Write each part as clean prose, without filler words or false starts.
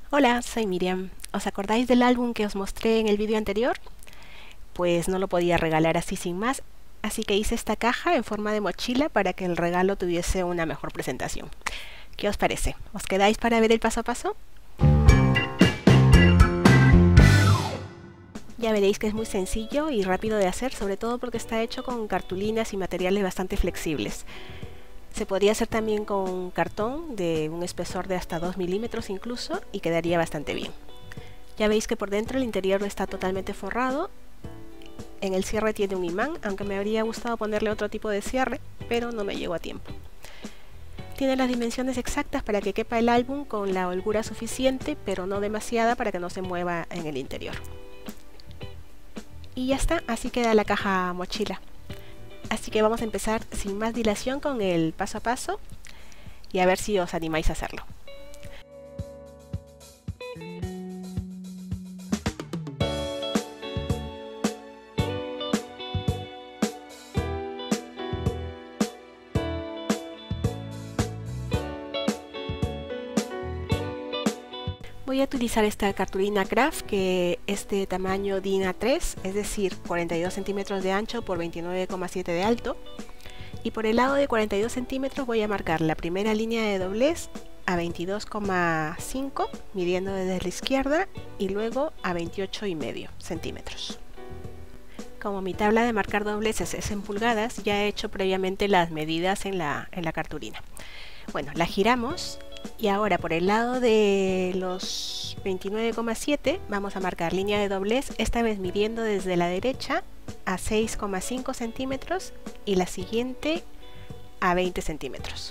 Hola, soy Miriam. ¿Os acordáis del álbum que os mostré en el vídeo anterior? Pues no lo podía regalar así sin más, así que hice esta caja en forma de mochila para que el regalo tuviese una mejor presentación. ¿Qué os parece? ¿Os quedáis para ver el paso a paso? Ya veréis que es muy sencillo y rápido de hacer, sobre todo porque está hecho con cartulinas y materiales bastante flexibles. Se podría hacer también con cartón de un espesor de hasta 2 milímetros incluso y quedaría bastante bien. Ya veis que por dentro el interior está totalmente forrado. En el cierre tiene un imán, aunque me habría gustado ponerle otro tipo de cierre, pero no me llegó a tiempo. Tiene las dimensiones exactas para que quepa el álbum con la holgura suficiente, pero no demasiada para que no se mueva en el interior. Y ya está, así queda la caja mochila. Así que vamos a empezar sin más dilación con el paso a paso y a ver si os animáis a hacerlo. Voy a utilizar esta cartulina Craft que es de tamaño DIN A3, es decir, 42 centímetros de ancho por 29,7 de alto. Y por el lado de 42 centímetros voy a marcar la primera línea de doblez a 22,5, midiendo desde la izquierda, y luego a 28,5 centímetros. Como mi tabla de marcar dobleces es en pulgadas, ya he hecho previamente las medidas en la cartulina. Bueno, la giramos. Y ahora por el lado de los 29,7 vamos a marcar línea de doblez, esta vez midiendo desde la derecha a 6,5 centímetros y la siguiente a 20 centímetros.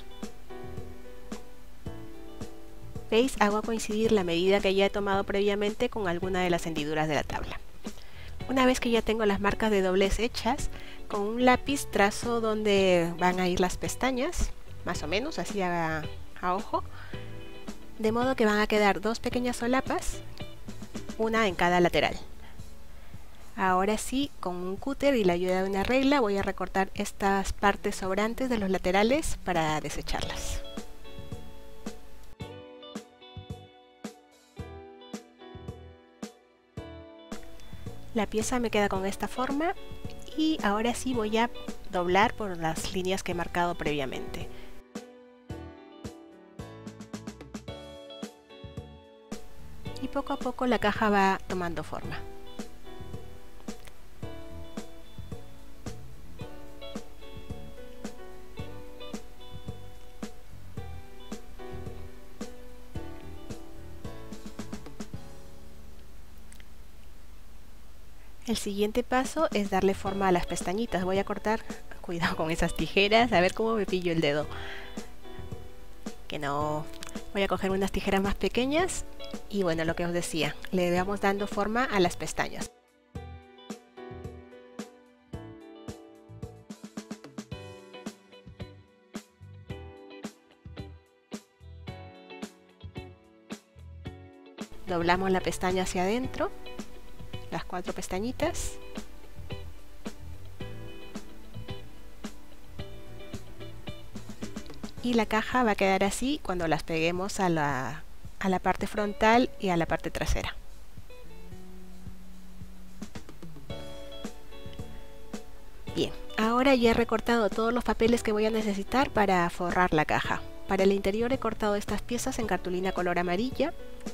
¿Veis? Hago coincidir la medida que ya he tomado previamente con alguna de las hendiduras de la tabla. Una vez que ya tengo las marcas de doblez hechas, con un lápiz trazo donde van a ir las pestañas, más o menos, así a ojo, de modo que van a quedar dos pequeñas solapas, una en cada lateral. Ahora sí, con un cúter y la ayuda de una regla voy a recortar estas partes sobrantes de los laterales para desecharlas. La pieza me queda con esta forma y ahora sí voy a doblar por las líneas que he marcado previamente. Y poco a poco la caja va tomando forma. El siguiente paso es darle forma a las pestañitas. Voy a cortar, cuidado con esas tijeras, a ver cómo me pillo el dedo. Que no. Voy a coger unas tijeras más pequeñas y bueno, lo que os decía, le vamos dando forma a las pestañas. Doblamos la pestaña hacia adentro, las 4 pestañitas. Y la caja va a quedar así cuando las peguemos a la parte frontal y a la parte trasera. Bien, ahora ya he recortado todos los papeles que voy a necesitar para forrar la caja. Para el interior he cortado estas piezas en cartulina color amarilla.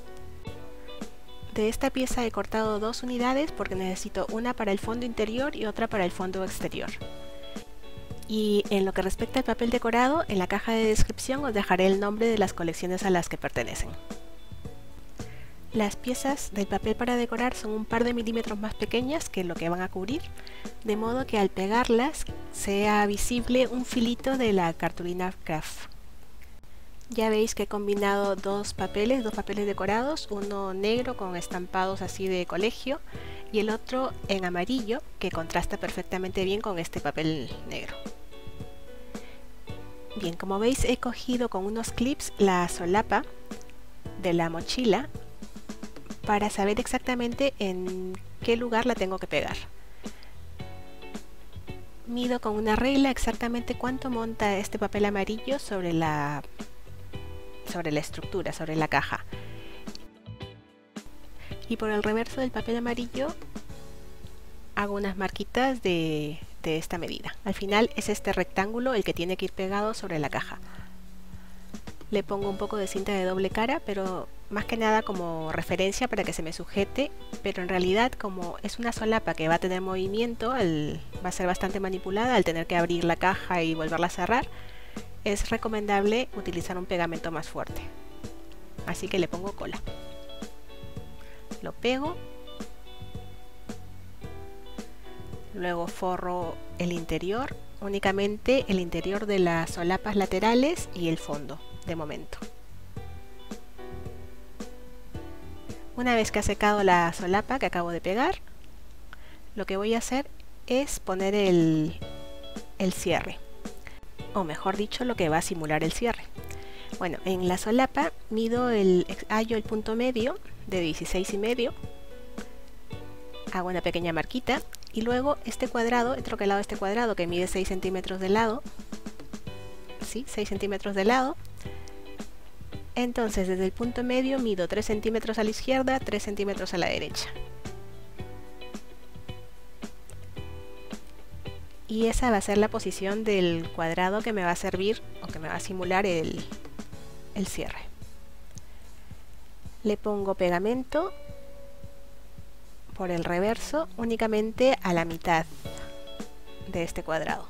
De esta pieza he cortado 2 unidades porque necesito una para el fondo interior y otra para el fondo exterior. Y en lo que respecta al papel decorado, en la caja de descripción os dejaré el nombre de las colecciones a las que pertenecen. Las piezas del papel para decorar son un par de milímetros más pequeñas que lo que van a cubrir, de modo que al pegarlas sea visible un filito de la cartulina Craft. Ya veis que he combinado dos papeles decorados, uno negro con estampados así de colegio y el otro en amarillo que contrasta perfectamente bien con este papel negro. Bien, como veis he cogido con unos clips la solapa de la mochila para saber exactamente en qué lugar la tengo que pegar. Mido con una regla exactamente cuánto monta este papel amarillo sobre la estructura, sobre la caja. Y por el reverso del papel amarillo hago unas marquitas de esta medida. Al final es este rectángulo el que tiene que ir pegado sobre la caja. Le pongo un poco de cinta de doble cara, pero más que nada como referencia para que se me sujete, pero en realidad como es una solapa que va a tener movimiento, va a ser bastante manipulada al tener que abrir la caja y volverla a cerrar, es recomendable utilizar un pegamento más fuerte. Así que le pongo cola. Lo pego. Luego forro el interior, únicamente el interior de las solapas laterales y el fondo, de momento. Una vez que ha secado la solapa que acabo de pegar, lo que voy a hacer es poner el cierre, o mejor dicho, lo que va a simular el cierre. Bueno, en la solapa hallo el punto medio de 16,5, hago una pequeña marquita y luego este cuadrado, he troquelado este cuadrado que mide 6 centímetros de lado, ¿sí? 6 centímetros de lado. Entonces desde el punto medio mido 3 centímetros a la izquierda, 3 centímetros a la derecha. Y esa va a ser la posición del cuadrado que me va a servir o que me va a simular el cierre. Le pongo pegamento por el reverso únicamente a la mitad de este cuadrado.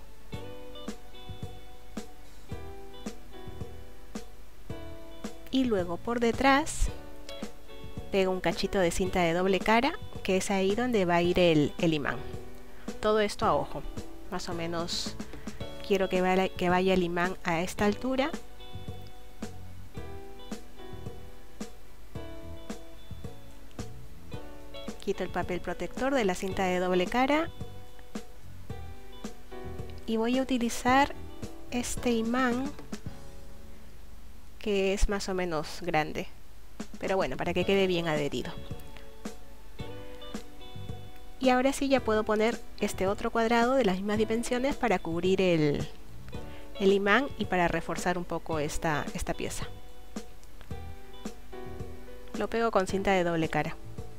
Y luego por detrás pego un cachito de cinta de doble cara, que es ahí donde va a ir el imán. Todo esto a ojo, más o menos quiero que vaya el imán a esta altura. Quito el papel protector de la cinta de doble cara y voy a utilizar este imán que es más o menos grande, pero bueno, para que quede bien adherido. Y ahora sí ya puedo poner este otro cuadrado de las mismas dimensiones para cubrir el imán y para reforzar un poco esta pieza. Lo pego con cinta de doble cara.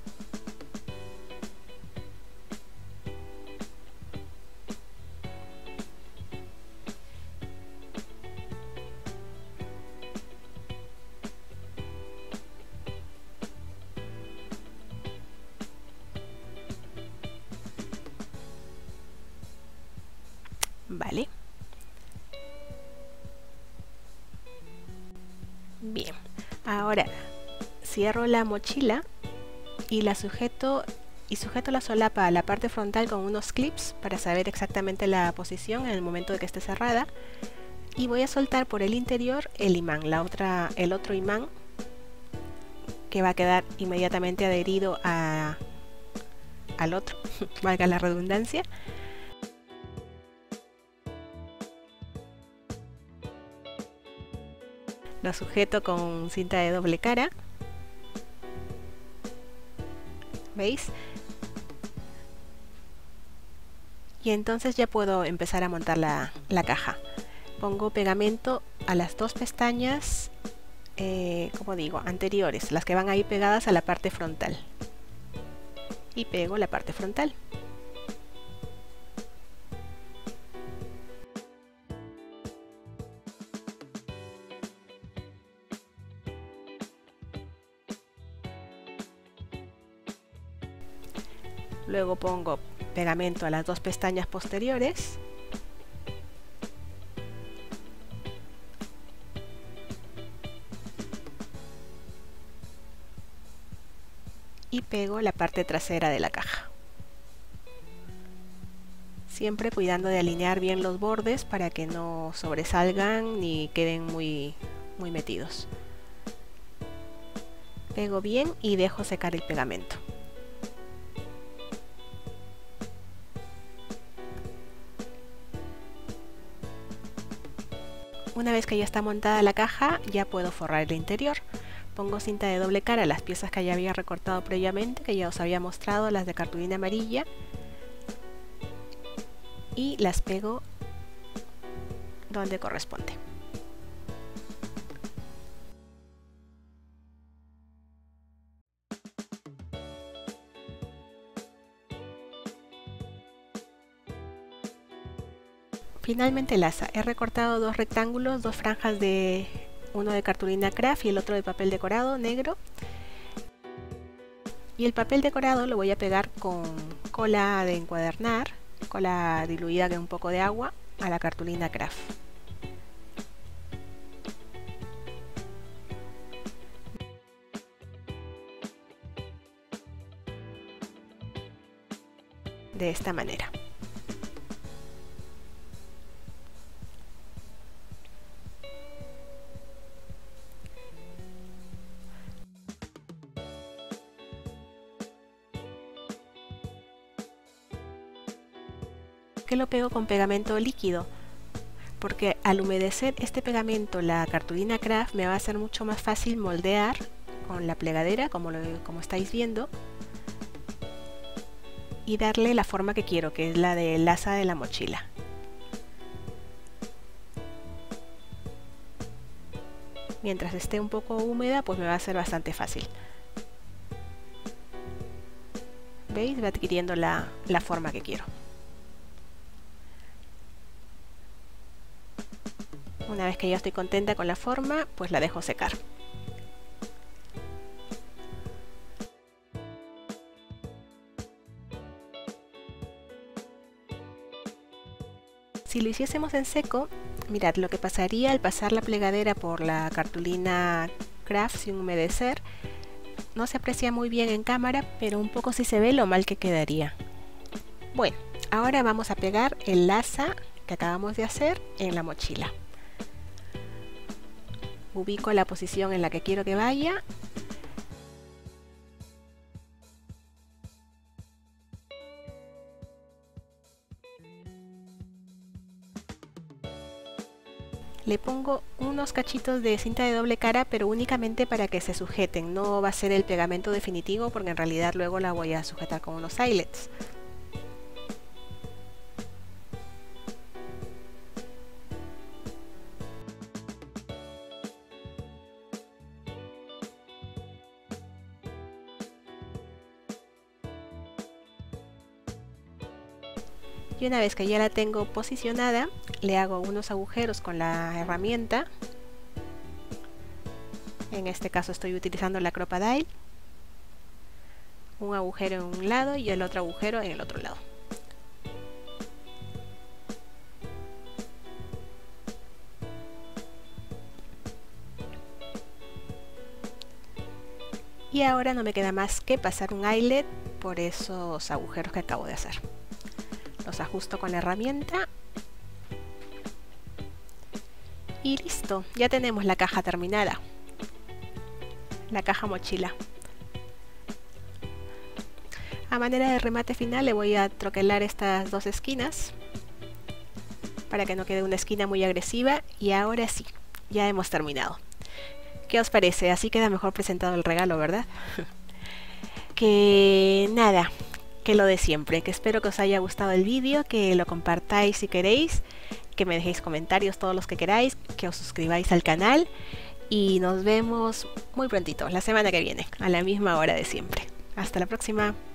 Vale. Bien. Ahora cierro la mochila y la sujeto la solapa a la parte frontal con unos clips para saber exactamente la posición en el momento de que esté cerrada. Y voy a soltar por el interior el imán, el otro imán que va a quedar inmediatamente adherido al otro, valga la redundancia. Lo sujeto con cinta de doble cara. ¿Veis? Y entonces ya puedo empezar a montar la caja. Pongo pegamento a las dos pestañas, como digo, anteriores, las que van ahí pegadas a la parte frontal. Y pego la parte frontal. Luego pongo pegamento a las dos pestañas posteriores. Y pego la parte trasera de la caja. Siempre cuidando de alinear bien los bordes para que no sobresalgan ni queden muy metidos. Pego bien y dejo secar el pegamento. Una vez que ya está montada la caja, ya puedo forrar el interior. Pongo cinta de doble cara a las piezas que ya había recortado previamente, que ya os había mostrado, las de cartulina amarilla, y las pego donde corresponde. Finalmente el asa. He recortado dos rectángulos, dos franjas, uno de cartulina craft y el otro de papel decorado negro. Y el papel decorado lo voy a pegar con cola de encuadernar, cola diluida con un poco de agua, a la cartulina craft. De esta manera. Que lo pego con pegamento líquido, porque al humedecer este pegamento, la cartulina craft, me va a ser mucho más fácil moldear con la plegadera, como estáis viendo, y darle la forma que quiero, que es la del asa de la mochila. Mientras esté un poco húmeda, pues me va a ser bastante fácil. ¿Veis? Va adquiriendo la forma que quiero. Una vez que ya estoy contenta con la forma, pues la dejo secar. Si lo hiciésemos en seco, mirad lo que pasaría al pasar la plegadera por la cartulina craft sin humedecer. No se aprecia muy bien en cámara, pero un poco sí se ve lo mal que quedaría. Bueno, ahora vamos a pegar el asa que acabamos de hacer en la mochila. Ubico la posición en la que quiero que vaya. Le pongo unos cachitos de cinta de doble cara, pero únicamente para que se sujeten. No va a ser el pegamento definitivo, porque en realidad luego la voy a sujetar con unos eyelets. Y una vez que ya la tengo posicionada, le hago unos agujeros con la herramienta. En este caso estoy utilizando la Crop-A-Dile. Un agujero en un lado y el otro agujero en el otro lado. Y ahora no me queda más que pasar un eyelet por esos agujeros que acabo de hacer. Los ajusto con la herramienta y listo, ya tenemos la caja terminada, la caja mochila. A manera de remate final le voy a troquelar estas dos esquinas para que no quede una esquina muy agresiva, y ahora sí, ya hemos terminado. ¿Qué os parece? Así queda mejor presentado el regalo, ¿verdad? Que nada, que lo de siempre, que espero que os haya gustado el vídeo, que lo compartáis si queréis, que me dejéis comentarios todos los que queráis, que os suscribáis al canal y nos vemos muy prontito, la semana que viene, a la misma hora de siempre. Hasta la próxima.